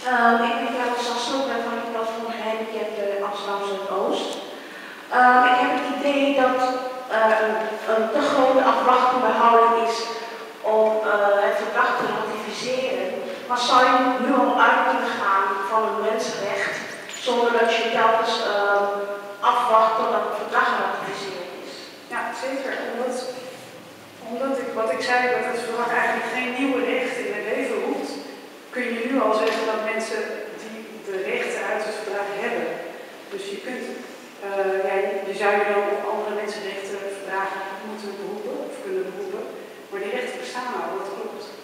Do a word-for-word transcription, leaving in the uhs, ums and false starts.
Um, ik ben Jelle Sassel, ben van de Klas voor Gehandicapten Amsterdam Zuidoost. Um, ik heb het idee dat uh, een, een te grote afwachtende houding is om uh, het verdrag te ratificeren. Maar zou je nu al uit kunnen gaan van een mensenrecht zonder dat je telkens uh, afwacht totdat het verdrag geratificeerd is? Ja, zeker. Omdat, omdat ik, wat ik zei, dat het verdrag eigenlijk geen nieuwe rechten in het leven roept, kun je nu al zeggen dat mensen die de rechten uit het verdrag hebben. Dus je kunt, uh, ja, je zou je dan op andere mensenrechten verdragen moeten beroepen of kunnen beroepen, maar die rechten bestaan al, dat klopt.